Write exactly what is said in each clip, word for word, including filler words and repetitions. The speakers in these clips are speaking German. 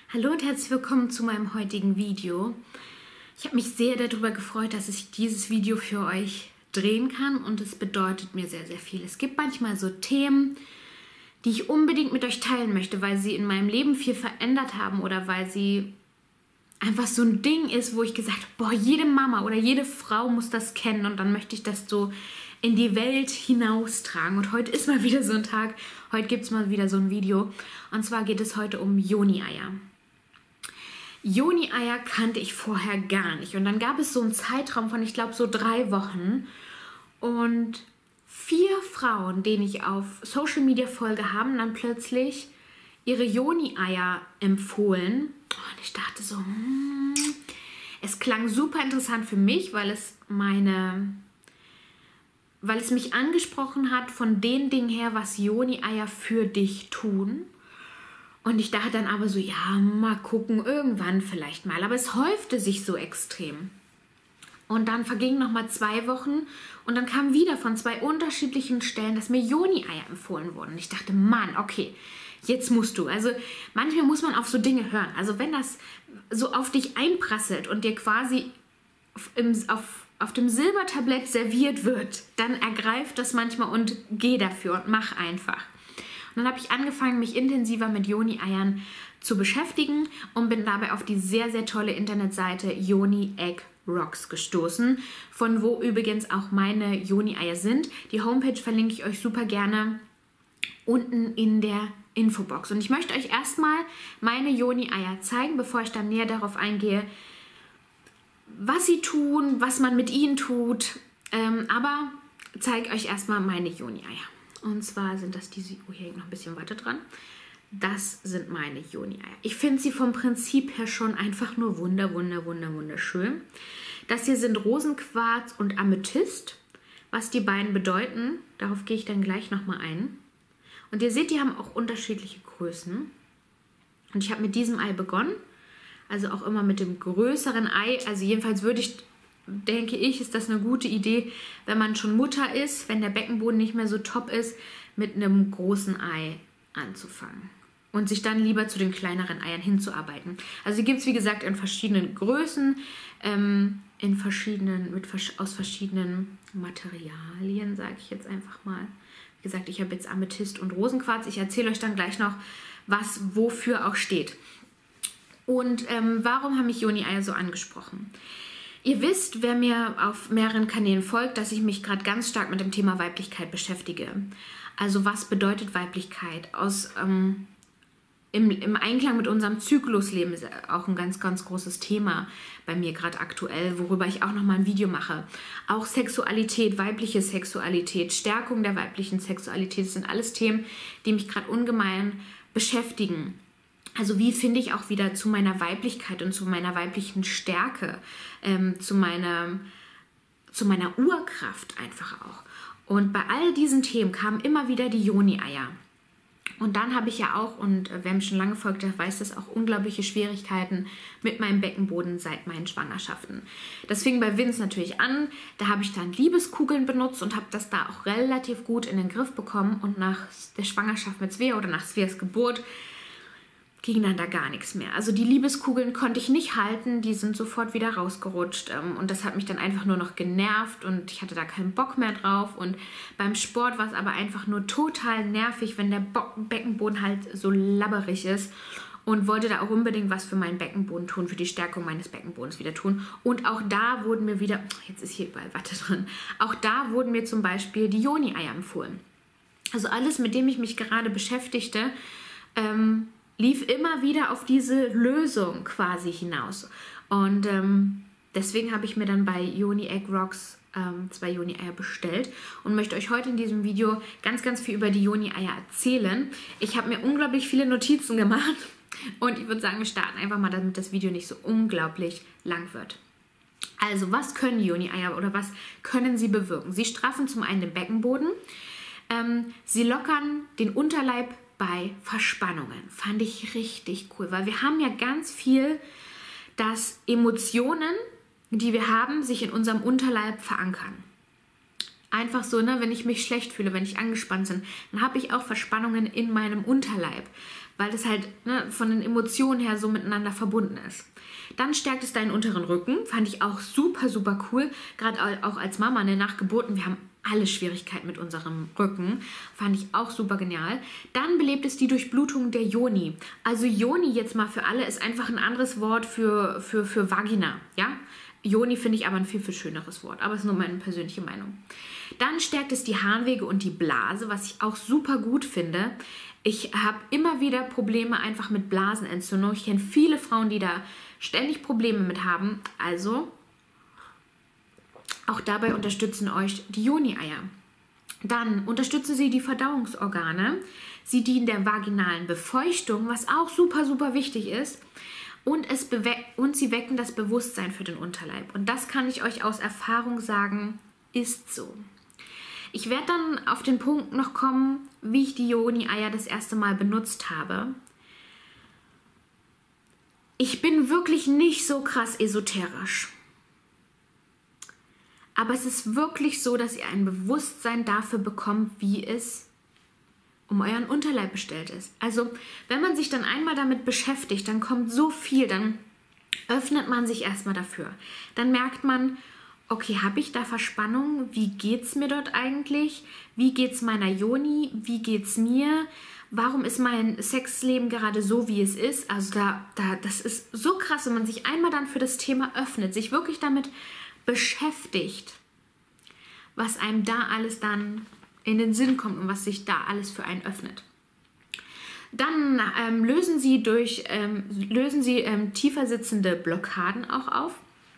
Hallo und herzlich willkommen zu meinem heutigen Video. Ich habe mich sehr darüber gefreut, dass ich dieses Video für euch drehen kann und es bedeutet mir sehr, sehr viel. Es gibt manchmal so Themen, die ich unbedingt mit euch teilen möchte, weil sie in meinem Leben viel verändert haben oder weil sie einfach so ein Ding ist, wo ich gesagt habe, boah, jede Mama oder jede Frau muss das kennen und dann möchte ich das so in die Welt hinaustragen. Und heute ist mal wieder so ein Tag, heute gibt es mal wieder so ein Video und zwar geht es heute um Yoni-Eier. Yoni-Eier kannte ich vorher gar nicht und dann gab es so einen Zeitraum von, ich glaube, so drei Wochen und vier Frauen, denen ich auf Social Media folge, haben dann plötzlich ihre Yoni-Eier empfohlen und ich dachte so, hmm, es klang super interessant für mich, weil es meine, weil es mich angesprochen hat von den Dingen her, was Yoni-Eier für dich tun. Und ich dachte dann aber so, ja, mal gucken, irgendwann vielleicht mal. Aber es häufte sich so extrem. Und dann vergingen nochmal zwei Wochen und dann kam wieder von zwei unterschiedlichen Stellen, dass mir Yoni-Eier empfohlen wurden. Und ich dachte, Mann, okay, jetzt musst du. Also manchmal muss man auf so Dinge hören. Also wenn das so auf dich einprasselt und dir quasi auf, im, auf, auf dem Silbertablett serviert wird, dann ergreif das manchmal und geh dafür und mach einfach. Und dann habe ich angefangen, mich intensiver mit Yoni-Eiern zu beschäftigen und bin dabei auf die sehr, sehr tolle Internetseite Yoni Egg Rocks gestoßen, von wo übrigens auch meine Yoni-Eier sind. Die Homepage verlinke ich euch super gerne unten in der Infobox. Und ich möchte euch erstmal meine Yoni-Eier zeigen, bevor ich dann näher darauf eingehe, was sie tun, was man mit ihnen tut. Ähm, aber zeige euch erstmal meine Yoni-Eier. Und zwar sind das diese, oh, hier hängt noch ein bisschen weiter dran. Das sind meine Yoni-Eier. Ich finde sie vom Prinzip her schon einfach nur wunder, wunder, wunder, wunderschön. Das hier sind Rosenquarz und Amethyst. Was die beiden bedeuten, darauf gehe ich dann gleich nochmal ein. Und ihr seht, die haben auch unterschiedliche Größen. Und ich habe mit diesem Ei begonnen. Also auch immer mit dem größeren Ei. Also jedenfalls würde ich... denke ich, ist das eine gute Idee, wenn man schon Mutter ist, wenn der Beckenboden nicht mehr so top ist, mit einem großen Ei anzufangen und sich dann lieber zu den kleineren Eiern hinzuarbeiten. Also die gibt es, wie gesagt, in verschiedenen Größen, ähm, in verschiedenen, mit, aus verschiedenen Materialien, sage ich jetzt einfach mal. Wie gesagt, ich habe jetzt Amethyst und Rosenquarz. Ich erzähle euch dann gleich noch, was wofür auch steht. Und ähm, warum haben mich Yoni-Eier so angesprochen? Ihr wisst, wer mir auf mehreren Kanälen folgt, dass ich mich gerade ganz stark mit dem Thema Weiblichkeit beschäftige. Also was bedeutet Weiblichkeit? Aus, ähm, im, im Einklang mit unserem Zyklusleben ist auch ein ganz, ganz großes Thema bei mir gerade aktuell, worüber ich auch nochmal ein Video mache. Auch Sexualität, weibliche Sexualität, Stärkung der weiblichen Sexualität, das sind alles Themen, die mich gerade ungemein beschäftigen. Also wie finde ich auch wieder zu meiner Weiblichkeit und zu meiner weiblichen Stärke, ähm, zu, meiner, zu meiner Urkraft einfach auch. Und bei all diesen Themen kamen immer wieder die Yoni-Eier. Und dann habe ich ja auch, und wer mich schon lange folgt, der weiß das, auch unglaubliche Schwierigkeiten mit meinem Beckenboden seit meinen Schwangerschaften. Das fing bei Vince natürlich an, da habe ich dann Liebeskugeln benutzt und habe das da auch relativ gut in den Griff bekommen. Und nach der Schwangerschaft mit Svea oder nach Sveas Geburt ging dann da gar nichts mehr. Also die Liebeskugeln konnte ich nicht halten, die sind sofort wieder rausgerutscht und das hat mich dann einfach nur noch genervt und ich hatte da keinen Bock mehr drauf und beim Sport war es aber einfach nur total nervig, wenn der Bo- Beckenboden halt so labberig ist und wollte da auch unbedingt was für meinen Beckenboden tun, für die Stärkung meines Beckenbodens wieder tun und auch da wurden mir wieder, jetzt ist hier überall Watte drin, auch da wurden mir zum Beispiel die Yoni-Eier empfohlen. Also alles, mit dem ich mich gerade beschäftigte, ähm, lief immer wieder auf diese Lösung quasi hinaus. Und ähm, deswegen habe ich mir dann bei Yoni Egg Rocks ähm, zwei Yoni-Eier bestellt und möchte euch heute in diesem Video ganz, ganz viel über die Yoni-Eier erzählen. Ich habe mir unglaublich viele Notizen gemacht und ich würde sagen, wir starten einfach mal, damit das Video nicht so unglaublich lang wird. Also, was können Yoni-Eier oder was können sie bewirken? Sie straffen zum einen den Beckenboden, ähm, sie lockern den Unterleib bei Verspannungen. Fand ich richtig cool, weil wir haben ja ganz viel, dass Emotionen, die wir haben, sich in unserem Unterleib verankern. Einfach so, ne, wenn ich mich schlecht fühle, wenn ich angespannt bin, dann habe ich auch Verspannungen in meinem Unterleib. weil das halt ne, von den Emotionen her so miteinander verbunden ist. Dann stärkt es deinen unteren Rücken, fand ich auch super, super cool, gerade auch als Mama, ne, nach Geburten, wir haben alle Schwierigkeiten mit unserem Rücken, fand ich auch super genial. Dann belebt es die Durchblutung der Yoni. Also Yoni jetzt mal für alle ist einfach ein anderes Wort für, für, für Vagina, ja. Yoni finde ich aber ein viel, viel schöneres Wort, aber es ist nur meine persönliche Meinung. Dann stärkt es die Harnwege und die Blase, was ich auch super gut finde. Ich habe immer wieder Probleme einfach mit Blasenentzündung. Ich kenne viele Frauen, die da ständig Probleme mit haben. Also auch dabei unterstützen euch die Yoni-Eier. Dann unterstützen sie die Verdauungsorgane. Sie dienen der vaginalen Befeuchtung, was auch super, super wichtig ist. Und, es und sie wecken das Bewusstsein für den Unterleib. Und das kann ich euch aus Erfahrung sagen, ist so. Ich werde dann auf den Punkt noch kommen, wie ich die Yoni-Eier das erste Mal benutzt habe. Ich bin wirklich nicht so krass esoterisch. Aber es ist wirklich so, dass ihr ein Bewusstsein dafür bekommt, wie es um euren Unterleib bestellt ist. Also wenn man sich dann einmal damit beschäftigt, dann kommt so viel, dann öffnet man sich erstmal dafür. Dann merkt man, okay, habe ich da Verspannung? Wie geht es mir dort eigentlich? Wie geht es meiner Yoni? Wie geht es mir? Warum ist mein Sexleben gerade so, wie es ist? Also da, da, das ist so krass, wenn man sich einmal dann für das Thema öffnet, sich wirklich damit beschäftigt, was einem da alles dann in den Sinn kommt und was sich da alles für einen öffnet. Dann ähm, lösen sie, durch, ähm, lösen sie ähm, tiefer sitzende Blockaden auch auf.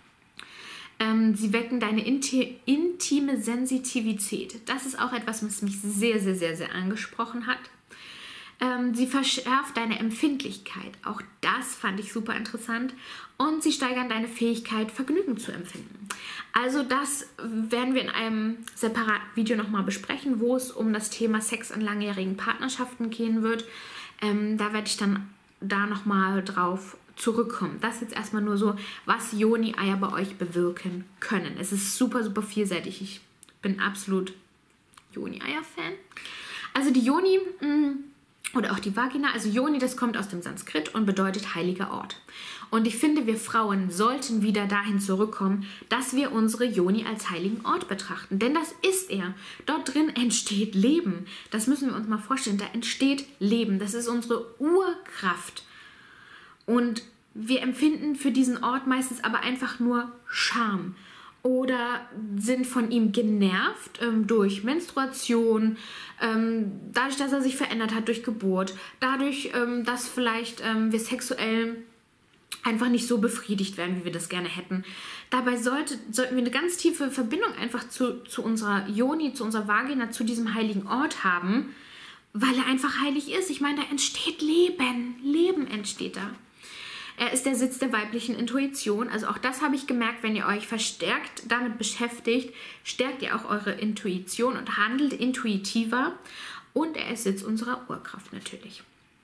Ähm, sie wecken deine inti intime Sensitivität. Das ist auch etwas, was mich sehr, sehr, sehr, sehr angesprochen hat. Ähm, sie verschärft deine Empfindlichkeit. Auch das fand ich super interessant. Und sie steigern deine Fähigkeit, Vergnügen zu empfinden. Also das werden wir in einem separaten Video nochmal besprechen, wo es um das Thema Sex in langjährigen Partnerschaften gehen wird. Ähm, da werde ich dann da nochmal drauf zurückkommen. Das ist jetzt erstmal nur so, was Yoni-Eier bei euch bewirken können. Es ist super, super vielseitig. Ich bin absolut Yoni-Eier-Fan. Also die Yoni mh, oder auch die Vagina, also Yoni, das kommt aus dem Sanskrit und bedeutet heiliger Ort. Und ich finde, wir Frauen sollten wieder dahin zurückkommen, dass wir unsere Yoni als heiligen Ort betrachten. Denn das ist er. Dort drin entsteht Leben. Das müssen wir uns mal vorstellen. Da entsteht Leben. Das ist unsere Urkraft. Und wir empfinden für diesen Ort meistens aber einfach nur Scham. Oder sind von ihm genervt ähm, durch Menstruation, ähm, dadurch, dass er sich verändert hat durch Geburt, dadurch, ähm, dass vielleicht ähm, wir sexuell einfach nicht so befriedigt werden, wie wir das gerne hätten. Dabei sollte, sollten wir eine ganz tiefe Verbindung einfach zu, zu unserer Yoni, zu unserer Vagina, zu diesem heiligen Ort haben, weil er einfach heilig ist. Ich meine, da entsteht Leben. Leben entsteht da. Er ist der Sitz der weiblichen Intuition. Also auch das habe ich gemerkt, wenn ihr euch verstärkt damit beschäftigt, stärkt ihr auch eure Intuition und handelt intuitiver. Und er ist Sitz unserer Urkraft natürlich.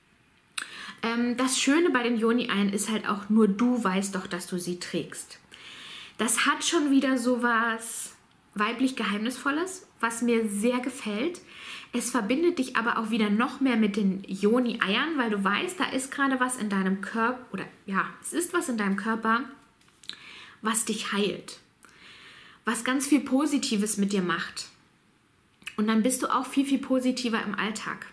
Ähm, das Schöne bei den Yoni-Eiern ist halt auch, nur du weißt doch, dass du sie trägst. Das hat schon wieder so was weiblich Geheimnisvolles, was mir sehr gefällt. Es verbindet dich aber auch wieder noch mehr mit den Yoni-Eiern, weil du weißt, da ist gerade was in deinem Körper, oder ja, es ist was in deinem Körper, was dich heilt, was ganz viel Positives mit dir macht. Und dann bist du auch viel, viel positiver im Alltag.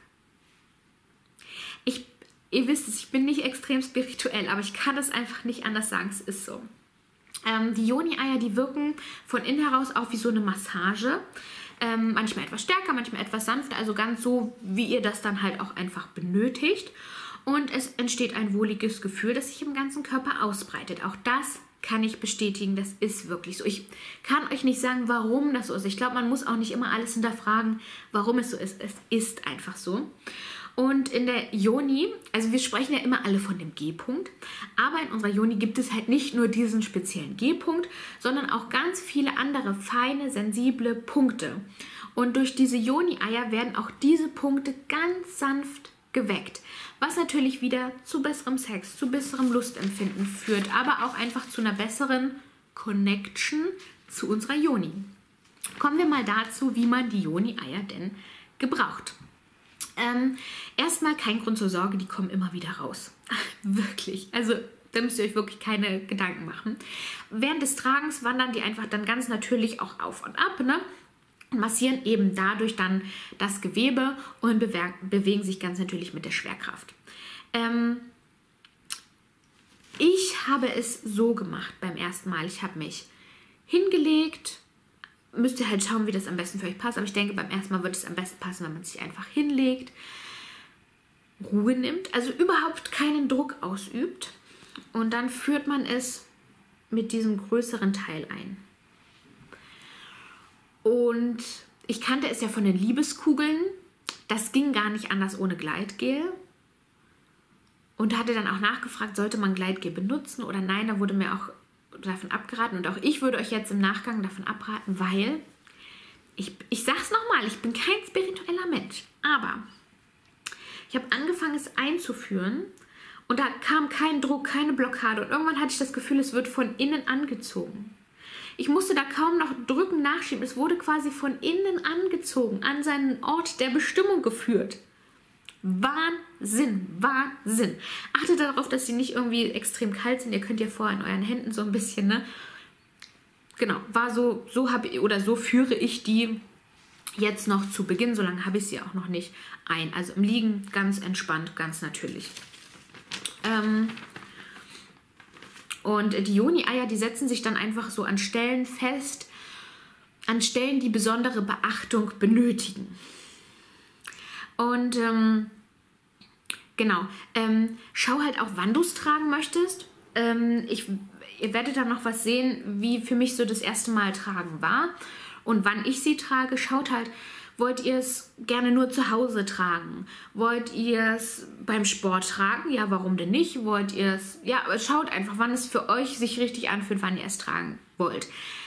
Ich, ihr wisst es, ich bin nicht extrem spirituell, aber ich kann es einfach nicht anders sagen, es ist so. Ähm, die Yoni-Eier, die wirken von innen heraus auch wie so eine Massage. Ähm, manchmal etwas stärker, manchmal etwas sanfter, also ganz so, wie ihr das dann halt auch einfach benötigt. Und es entsteht ein wohliges Gefühl, das sich im ganzen Körper ausbreitet. Auch das kann ich bestätigen, das ist wirklich so. Ich kann euch nicht sagen, warum das so ist. Ich glaube, man muss auch nicht immer alles hinterfragen, warum es so ist. Es ist einfach so. Und in der Yoni, also wir sprechen ja immer alle von dem G-Punkt, aber in unserer Yoni gibt es halt nicht nur diesen speziellen G-Punkt, sondern auch ganz viele andere feine, sensible Punkte. Und durch diese Yoni-Eier werden auch diese Punkte ganz sanft geweckt, was natürlich wieder zu besserem Sex, zu besserem Lustempfinden führt, aber auch einfach zu einer besseren Connection zu unserer Yoni. Kommen wir mal dazu, wie man die Yoni-Eier denn gebraucht. Ähm, erstmal kein Grund zur Sorge, die kommen immer wieder raus. Wirklich. Also da müsst ihr euch wirklich keine Gedanken machen. Während des Tragens wandern die einfach dann ganz natürlich auch auf und ab, ne? Und massieren eben dadurch dann das Gewebe und bewe bewegen sich ganz natürlich mit der Schwerkraft. Ähm, ich habe es so gemacht beim ersten Mal. Ich habe mich hingelegt. Müsst ihr halt schauen, wie das am besten für euch passt. Aber ich denke, beim ersten Mal wird es am besten passen, wenn man sich einfach hinlegt, Ruhe nimmt, also überhaupt keinen Druck ausübt. Und dann führt man es mit diesem größeren Teil ein. Und ich kannte es ja von den Liebeskugeln. Das ging gar nicht anders ohne Gleitgel. Und hatte dann auch nachgefragt, sollte man Gleitgel benutzen oder nein. Da wurde mir auch davon abgeraten. Und auch ich würde euch jetzt im Nachgang davon abraten, weil, ich, ich sag's nochmal, ich bin kein spiritueller Mensch. Aber ich habe angefangen, es einzuführen. Und da kam kein Druck, keine Blockade. Und irgendwann hatte ich das Gefühl, es wird von innen angezogen. Ich musste da kaum noch drücken, nachschieben. Es wurde quasi von innen angezogen, an seinen Ort der Bestimmung geführt. Wahnsinn, Wahnsinn. Achtet darauf, dass sie nicht irgendwie extrem kalt sind. Ihr könnt ja vorher in euren Händen so ein bisschen, ne? Genau, war so, so habe ich, oder so führe ich die jetzt noch zu Beginn. So lange habe ich sie auch noch nicht ein. Also im Liegen ganz entspannt, ganz natürlich. Ähm... Und die Yoni-Eier, die setzen sich dann einfach so an Stellen fest, an Stellen, die besondere Beachtung benötigen. Und ähm, genau, ähm, schau halt auch, wann du es tragen möchtest. Ähm, ich, ihr werdet dann noch was sehen, wie für mich so das erste Mal tragen war. Und wann ich sie trage, schaut halt, wollt ihr es gerne nur zu Hause tragen? Wollt ihr es beim Sport tragen? Ja, warum denn nicht? Wollt ihr es... Ja, aber schaut einfach, wann es für euch sich richtig anfühlt, wann ihr es tragen wollt.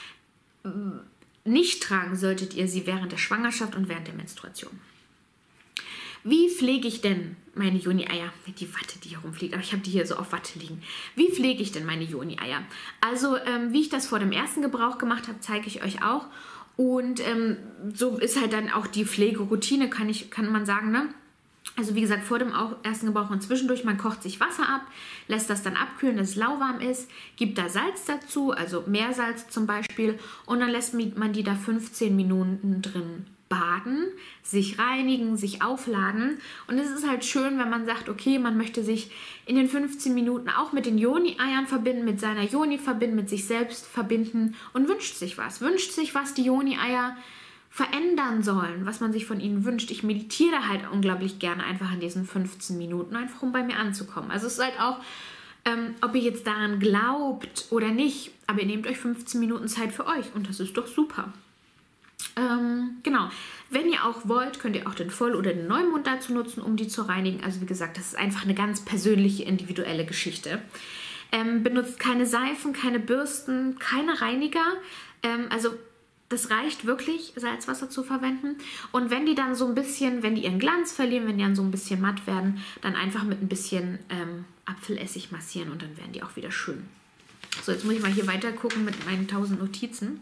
Nicht tragen solltet ihr sie während der Schwangerschaft und während der Menstruation. Wie pflege ich denn meine Yoni-Eier? Die Watte, die hier rumfliegt, aber ich habe die hier so auf Watte liegen. Wie pflege ich denn meine Yoni-Eier? Also, ähm, wie ich das vor dem ersten Gebrauch gemacht habe, zeige ich euch auch. Und ähm, so ist halt dann auch die Pflegeroutine, kann, ich, kann man sagen, ne? Also wie gesagt, vor dem ersten Gebrauch und zwischendurch, man kocht sich Wasser ab, lässt das dann abkühlen, dass es lauwarm ist, gibt da Salz dazu, also Meersalz zum Beispiel, und dann lässt man die da fünfzehn Minuten drin baden, sich reinigen, sich aufladen. Und es ist halt schön, wenn man sagt, okay, man möchte sich in den fünfzehn Minuten auch mit den Yoni-Eiern verbinden, mit seiner Yoni verbinden, mit sich selbst verbinden und wünscht sich was. Wünscht sich, was die Yoni-Eier verändern sollen, was man sich von ihnen wünscht. Ich meditiere halt unglaublich gerne einfach in diesen fünfzehn Minuten, einfach um bei mir anzukommen. Also es ist halt auch, ähm, ob ihr jetzt daran glaubt oder nicht, aber ihr nehmt euch fünfzehn Minuten Zeit für euch und das ist doch super. Ähm, genau, wenn ihr auch wollt, könnt ihr auch den Voll- oder den Neumond dazu nutzen, um die zu reinigen. Also wie gesagt, das ist einfach eine ganz persönliche, individuelle Geschichte. Ähm, benutzt keine Seifen, keine Bürsten, keine Reiniger. Ähm, also das reicht wirklich, Salzwasser zu verwenden. Und wenn die dann so ein bisschen, wenn die ihren Glanz verlieren, wenn die dann so ein bisschen matt werden, dann einfach mit ein bisschen ähm, Apfelessig massieren und dann werden die auch wieder schön. So, jetzt muss ich mal hier weiter gucken mit meinen tausend Notizen.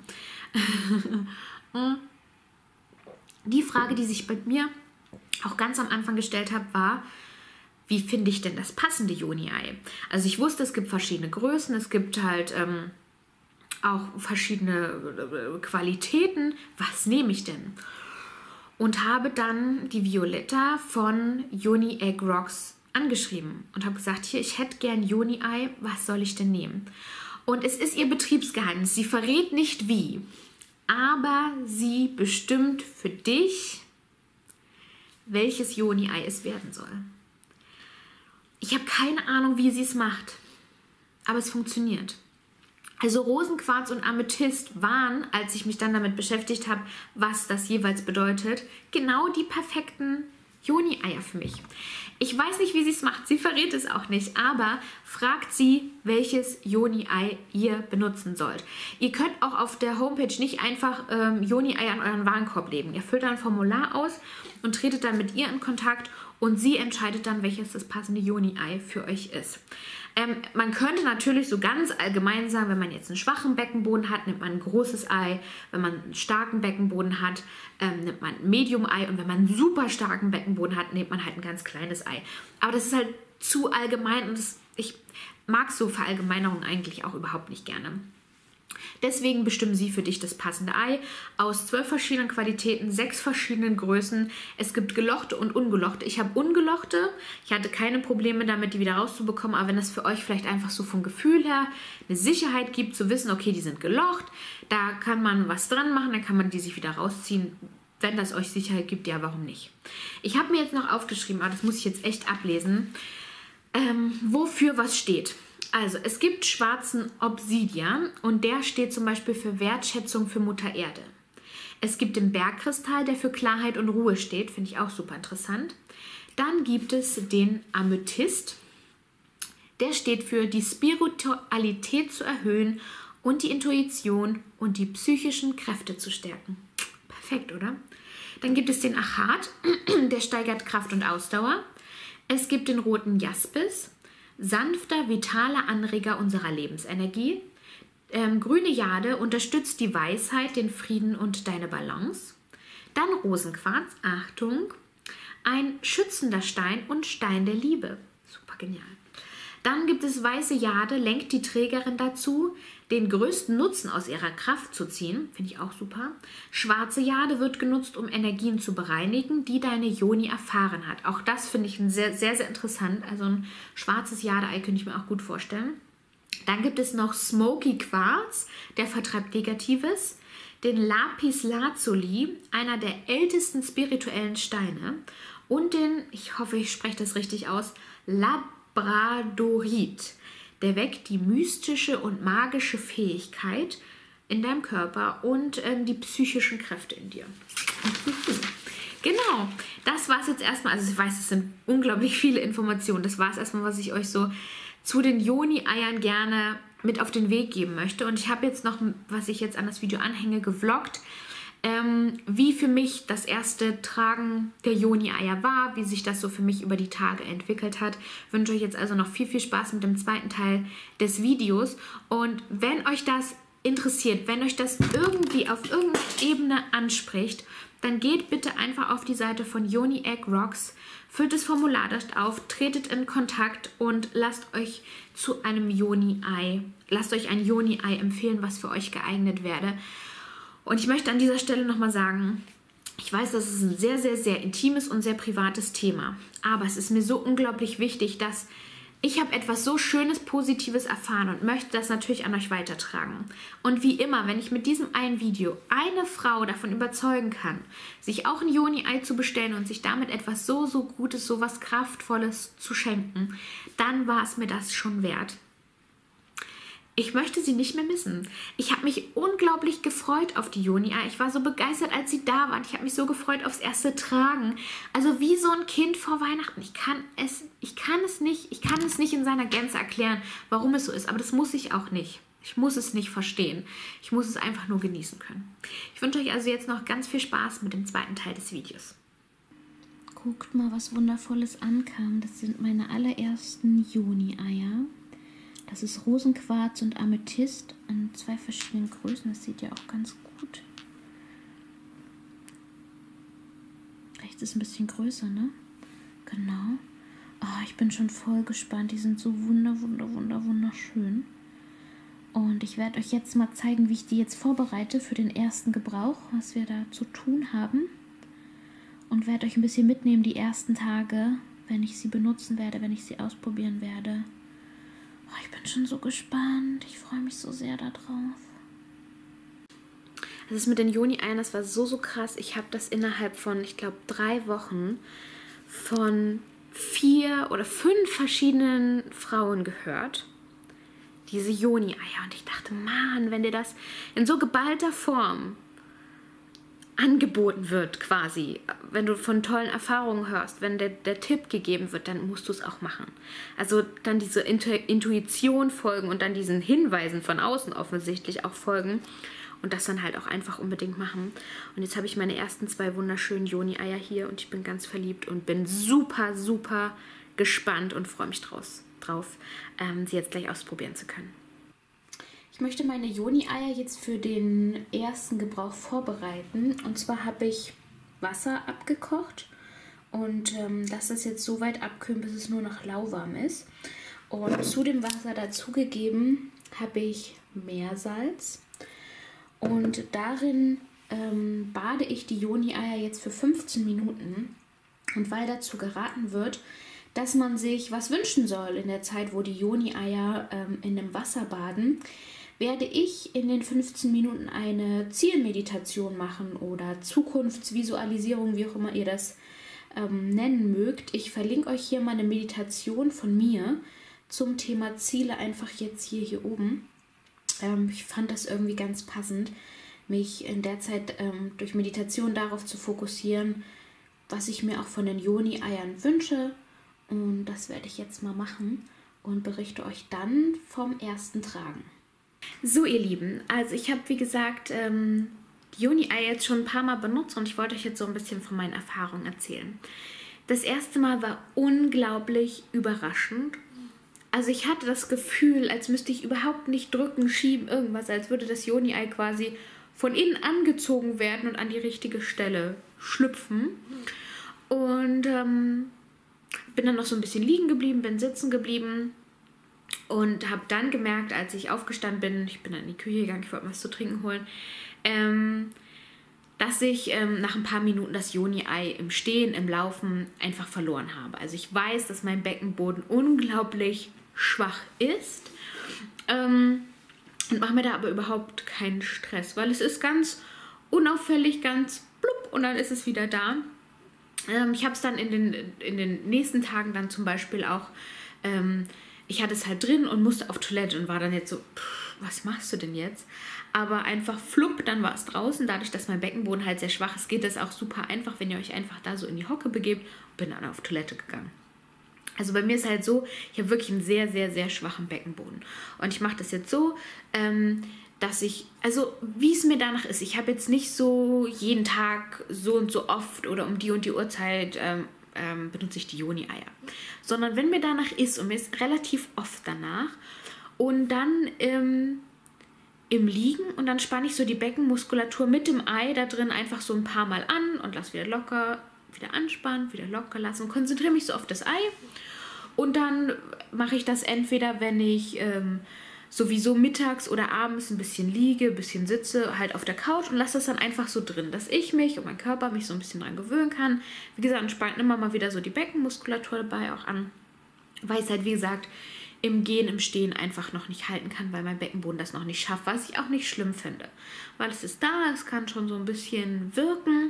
Die Frage, die sich bei mir auch ganz am Anfang gestellt hat, war, wie finde ich denn das passende Yoni-Ei? Also ich wusste, es gibt verschiedene Größen, es gibt halt ähm, auch verschiedene äh, Qualitäten. Was nehme ich denn? Und habe dann die Violetta von Yoni Egg Rocks angeschrieben und habe gesagt, hier, ich hätte gern Yoni-Ei, was soll ich denn nehmen? Und es ist ihr Betriebsgeheimnis, sie verrät nicht wie. Aber sie bestimmt für dich, welches Yoni-Ei es werden soll. Ich habe keine Ahnung, wie sie es macht, aber es funktioniert. Also Rosenquarz und Amethyst waren, als ich mich dann damit beschäftigt habe, was das jeweils bedeutet, genau die perfekten Yoni-Eier für mich. Ich weiß nicht, wie sie es macht, sie verrät es auch nicht, aber fragt sie, welches Yoni-Ei ihr benutzen sollt. Ihr könnt auch auf der Homepage nicht einfach ähm, Yoni-Eier an euren Warenkorb legen. Ihr füllt ein Formular aus und tretet dann mit ihr in Kontakt und sie entscheidet dann, welches das passende Yoni-Ei für euch ist. Ähm, man könnte natürlich so ganz allgemein sagen, wenn man jetzt einen schwachen Beckenboden hat, nimmt man ein großes Ei. Wenn man einen starken Beckenboden hat, ähm, nimmt man ein Medium-Ei. Und wenn man einen super starken Beckenboden hat, nimmt man halt ein ganz kleines Ei. Aber das ist halt zu allgemein und das, ich mag so Verallgemeinerungen eigentlich auch überhaupt nicht gerne. Deswegen bestimmen sie für dich das passende Ei aus zwölf verschiedenen Qualitäten, sechs verschiedenen Größen. Es gibt gelochte und ungelochte. Ich habe ungelochte. Ich hatte keine Probleme damit, die wieder rauszubekommen. Aber wenn es für euch vielleicht einfach so vom Gefühl her eine Sicherheit gibt, zu wissen, okay, die sind gelocht, da kann man was dran machen, dann kann man die sich wieder rausziehen. Wenn das euch Sicherheit gibt, ja, warum nicht? Ich habe mir jetzt noch aufgeschrieben, aber das muss ich jetzt echt ablesen, ähm, wofür was steht. Also, es gibt schwarzen Obsidian und der steht zum Beispiel für Wertschätzung für Mutter Erde. Es gibt den Bergkristall, der für Klarheit und Ruhe steht, finde ich auch super interessant. Dann gibt es den Amethyst, der steht für die Spiritualität zu erhöhen und die Intuition und die psychischen Kräfte zu stärken. Perfekt, oder? Dann gibt es den Achat, der steigert Kraft und Ausdauer. Es gibt den roten Jaspis, sanfter, vitaler Anreger unserer Lebensenergie. Ähm, grüne Jade unterstützt die Weisheit, den Frieden und deine Balance. Dann Rosenquarz, Achtung, ein schützender Stein und Stein der Liebe. Super genial. Dann gibt es weiße Jade, lenkt die Trägerin dazu, den größten Nutzen aus ihrer Kraft zu ziehen. Finde ich auch super. Schwarze Jade wird genutzt, um Energien zu bereinigen, die deine Yoni erfahren hat. Auch das finde ich sehr, sehr, sehr interessant. Also ein schwarzes Jade-Ei könnte ich mir auch gut vorstellen. Dann gibt es noch Smoky Quarz, der vertreibt Negatives. Den Lapis Lazuli, einer der ältesten spirituellen Steine. Und den, ich hoffe, ich spreche das richtig aus, Labradorit. Der weckt die mystische und magische Fähigkeit in deinem Körper und ähm, die psychischen Kräfte in dir. Genau, das war es jetzt erstmal. Also ich weiß, es sind unglaublich viele Informationen. Das war es erstmal, was ich euch so zu den Yoni-Eiern gerne mit auf den Weg geben möchte. Und ich habe jetzt noch, was ich jetzt an das Video anhänge, gevloggt, ähm, wie für mich das erste Tragen der Yoni-Eier war, wie sich das so für mich über die Tage entwickelt hat. Ich wünsche euch jetzt also noch viel, viel Spaß mit dem zweiten Teil des Videos. Und wenn euch das interessiert, wenn euch das irgendwie auf irgendeiner Ebene anspricht, dann geht bitte einfach auf die Seite von Yoni Egg Rocks, füllt das Formular dort auf, tretet in Kontakt und lasst euch zu einem Yoni-Ei, lasst euch ein Yoni-Ei empfehlen, was für euch geeignet wäre. Und ich möchte an dieser Stelle nochmal sagen, ich weiß, das ist ein sehr, sehr, sehr intimes und sehr privates Thema. Aber es ist mir so unglaublich wichtig, dass ich habe etwas so Schönes, Positives erfahren und möchte das natürlich an euch weitertragen. Und wie immer, wenn ich mit diesem einen Video eine Frau davon überzeugen kann, sich auch ein Yoni-Ei zu bestellen und sich damit etwas so, so Gutes, so was Kraftvolles zu schenken, dann war es mir das schon wert. Ich möchte sie nicht mehr missen. Ich habe mich unglaublich gefreut auf die Yoni-Eier. Ich war so begeistert, als sie da waren. Ich habe mich so gefreut aufs erste Tragen. Also wie so ein Kind vor Weihnachten. Ich kann es, ich kann es nicht, ich kann es nicht in seiner Gänze erklären, warum es so ist. Aber das muss ich auch nicht. Ich muss es nicht verstehen. Ich muss es einfach nur genießen können. Ich wünsche euch also jetzt noch ganz viel Spaß mit dem zweiten Teil des Videos. Guckt mal, was Wundervolles ankam. Das sind meine allerersten Yoni-Eier. Das ist Rosenquarz und Amethyst in zwei verschiedenen Größen. Das sieht ja auch ganz gut. Rechts ist ein bisschen größer, ne? Genau. Oh, ich bin schon voll gespannt. Die sind so wunder, wunder, wunder, wunderschön. Und ich werde euch jetzt mal zeigen, wie ich die jetzt vorbereite für den ersten Gebrauch, was wir da zu tun haben. Und werde euch ein bisschen mitnehmen die ersten Tage, wenn ich sie benutzen werde, wenn ich sie ausprobieren werde. Oh, ich bin schon so gespannt. Ich freue mich so sehr darauf. Das ist mit den Yoni-Eiern, das war so, so krass. Ich habe das innerhalb von, ich glaube, drei Wochen von vier oder fünf verschiedenen Frauen gehört. Diese Yoni-Eier. Und ich dachte, Mann, wenn dir das in so geballter Form angeboten wird quasi, wenn du von tollen Erfahrungen hörst, wenn der, der Tipp gegeben wird, dann musst du es auch machen. Also dann diese Intu- Intuition folgen und dann diesen Hinweisen von außen offensichtlich auch folgen. und das dann halt auch einfach unbedingt machen. Und jetzt habe ich meine ersten zwei wunderschönen Yoni-Eier hier und ich bin ganz verliebt und bin super, super gespannt und freue mich draus, drauf, ähm, sie jetzt gleich ausprobieren zu können. Ich möchte meine Yoni-Eier jetzt für den ersten Gebrauch vorbereiten. Und zwar habe ich Wasser abgekocht und ähm, lasse das jetzt so weit abkühlen, bis es nur noch lauwarm ist. Und zu dem Wasser dazugegeben habe ich Meersalz. Und darin ähm, bade ich die Yoni-Eier jetzt für fünfzehn Minuten. Und weil dazu geraten wird, dass man sich was wünschen soll in der Zeit, wo die Yoni-Eier ähm, in dem Wasser baden, werde ich in den fünfzehn Minuten eine Zielmeditation machen oder Zukunftsvisualisierung, wie auch immer ihr das ähm, nennen mögt. Ich verlinke euch hier mal eine Meditation von mir zum Thema Ziele, einfach jetzt hier, hier oben. Ähm, ich fand das irgendwie ganz passend, mich in der Zeit ähm, durch Meditation darauf zu fokussieren, was ich mir auch von den Yoni-Eiern wünsche. Und das werde ich jetzt mal machen und berichte euch dann vom ersten Tragen. So, ihr Lieben, also ich habe, wie gesagt, ähm, die Yoni-Eier jetzt schon ein paar Mal benutzt und ich wollte euch jetzt so ein bisschen von meinen Erfahrungen erzählen. Das erste Mal war unglaublich überraschend. Also ich hatte das Gefühl, als müsste ich überhaupt nicht drücken, schieben, irgendwas, als würde das Yoni-Ei quasi von innen angezogen werden und an die richtige Stelle schlüpfen. Und ähm, bin dann noch so ein bisschen liegen geblieben, bin sitzen geblieben. Und habe dann gemerkt, als ich aufgestanden bin, ich bin dann in die Küche gegangen, ich wollte was zu trinken holen, ähm, dass ich ähm, nach ein paar Minuten das Yoni-Ei im Stehen, im Laufen einfach verloren habe. Also ich weiß, dass mein Beckenboden unglaublich schwach ist ähm, und mache mir da aber überhaupt keinen Stress, weil es ist ganz unauffällig, ganz blub und dann ist es wieder da. Ähm, ich habe es dann in den, in den nächsten Tagen dann zum Beispiel auch... Ähm, Ich hatte es halt drin und musste auf Toilette und war dann jetzt so, pff, was machst du denn jetzt? Aber einfach flupp, dann war es draußen. Dadurch, dass mein Beckenboden halt sehr schwach ist, geht das auch super einfach, wenn ihr euch einfach da so in die Hocke begebt. Und bin dann auf Toilette gegangen. Also bei mir ist halt so, ich habe wirklich einen sehr, sehr, sehr schwachen Beckenboden. Und ich mache das jetzt so, ähm, dass ich, also wie es mir danach ist, ich habe jetzt nicht so jeden Tag so und so oft oder um die und die Uhrzeit ähm, ähm, benutze ich die Yoni-Eier. Sondern wenn mir danach ist, und mir ist relativ oft danach, und dann ähm, im Liegen und dann spanne ich so die Beckenmuskulatur mit dem Ei da drin einfach so ein paar Mal an und lasse wieder locker, wieder anspannen, wieder locker lassen und konzentriere mich so auf das Ei. Und dann mache ich das entweder, wenn ich ähm, sowieso mittags oder abends ein bisschen liege, ein bisschen sitze, halt auf der Couch und lasse das dann einfach so drin, dass ich mich und mein Körper mich so ein bisschen dran gewöhnen kann. Wie gesagt, entspannt immer mal wieder so die Beckenmuskulatur dabei auch an, weil ich es halt, wie gesagt, im Gehen, im Stehen einfach noch nicht halten kann, weil mein Beckenboden das noch nicht schafft, was ich auch nicht schlimm finde. Weil es ist da, es kann schon so ein bisschen wirken.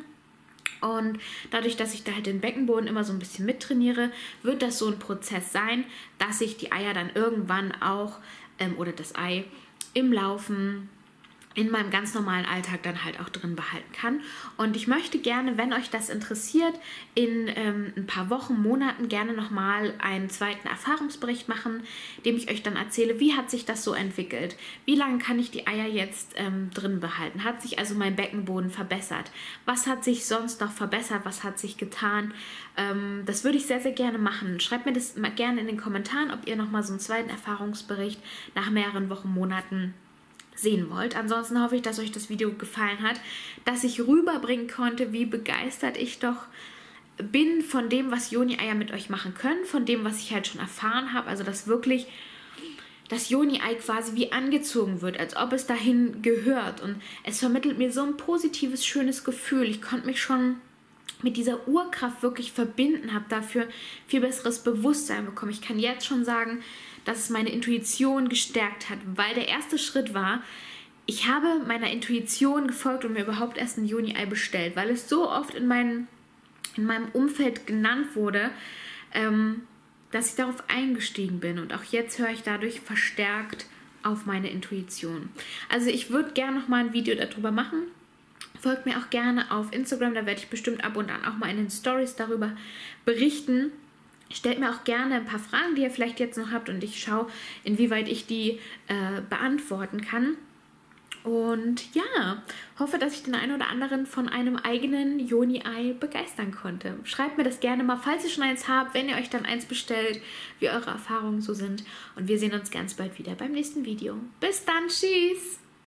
Und dadurch, dass ich da halt den Beckenboden immer so ein bisschen mittrainiere, wird das so ein Prozess sein, dass ich die Eier dann irgendwann auch ähm, oder das Ei im Laufen in meinem ganz normalen Alltag dann halt auch drin behalten kann. Und ich möchte gerne, wenn euch das interessiert, in ähm, ein paar Wochen, Monaten gerne nochmal einen zweiten Erfahrungsbericht machen, dem ich euch dann erzähle, wie hat sich das so entwickelt? Wie lange kann ich die Eier jetzt ähm, drin behalten? Hat sich also mein Beckenboden verbessert? Was hat sich sonst noch verbessert? Was hat sich getan? Ähm, das würde ich sehr, sehr gerne machen. Schreibt mir das mal gerne in den Kommentaren, ob ihr nochmal so einen zweiten Erfahrungsbericht nach mehreren Wochen, Monaten sehen wollt. Ansonsten hoffe ich, dass euch das Video gefallen hat, dass ich rüberbringen konnte, wie begeistert ich doch bin von dem, was Yoni-Eier mit euch machen können, von dem, was ich halt schon erfahren habe. Also, dass wirklich das Yoni-Ei quasi wie angezogen wird, als ob es dahin gehört. Und es vermittelt mir so ein positives, schönes Gefühl. Ich konnte mich schon mit dieser Urkraft wirklich verbinden, habe dafür viel besseres Bewusstsein bekommen. Ich kann jetzt schon sagen, dass es meine Intuition gestärkt hat, weil der erste Schritt war, ich habe meiner Intuition gefolgt und mir überhaupt erst ein Yoni-Ei bestellt, weil es so oft in, mein, in meinem Umfeld genannt wurde, ähm, dass ich darauf eingestiegen bin. Und auch jetzt höre ich dadurch verstärkt auf meine Intuition. Also ich würde gerne noch mal ein Video darüber machen. Folgt mir auch gerne auf Instagram, da werde ich bestimmt ab und an auch mal in den Stories darüber berichten. Stellt mir auch gerne ein paar Fragen, die ihr vielleicht jetzt noch habt und ich schaue, inwieweit ich die äh, beantworten kann. Und ja, hoffe, dass ich den einen oder anderen von einem eigenen Yoni-Ei begeistern konnte. Schreibt mir das gerne mal, falls ihr schon eins habt, wenn ihr euch dann eins bestellt, wie eure Erfahrungen so sind. Und wir sehen uns ganz bald wieder beim nächsten Video. Bis dann, tschüss!